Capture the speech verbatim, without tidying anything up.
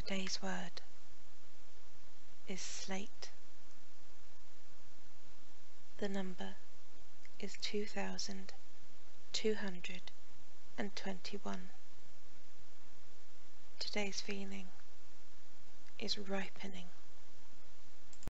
Today's word is slate. The number is two thousand two hundred twenty-one. Today's feeling is ripening.